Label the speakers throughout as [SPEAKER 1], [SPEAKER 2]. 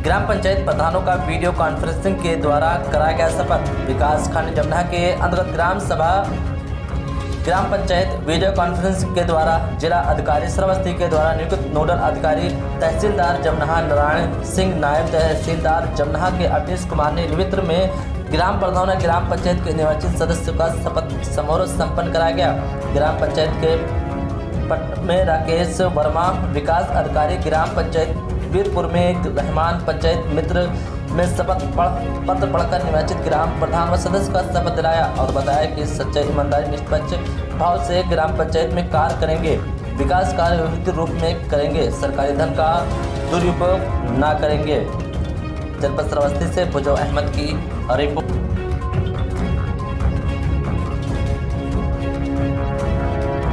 [SPEAKER 1] ग्राम पंचायत प्रधानों का video conferencing के द्वारा कराया गया शपथ। विकास खंड जमना के अंतर्गत ग्राम पंचायत वीडियो कॉन्फ्रेंसिंग के द्वारा जिला अधिकारी श्रावस्ती के द्वारा नियुक्त नोडल अधिकारी तहसीलदार जमना नारायण सिंह, नायब तहसीलदार जमना के अवनीश कुमार ने नेतृत्व में ग्राम प्रधानों ने ग्राम पंचायत के निर्वाचित सदस्यों का शपथ समारोह संपन्न कराया गया। ग्राम पंचायत के में राकेश वर्मा विकास अधिकारी, ग्राम पंचायत वीरपुर में रहमान पंचायत मित्र में शपथ पत्र पढ़कर निर्वाचित ग्राम प्रधान व सदस्य का शपथ दिलाया और बताया कि सच्चाई, ईमानदारी, निष्पक्ष भाव से ग्राम पंचायत में कार्य करेंगे, विकास कार्य व्यवस्थित रूप में करेंगे, सरकारी धन का दुरुपयोग न करेंगे। जनपद श्रावस्ती से बुजो अहमद की रिपोर्ट।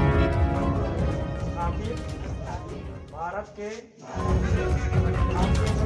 [SPEAKER 2] भारत के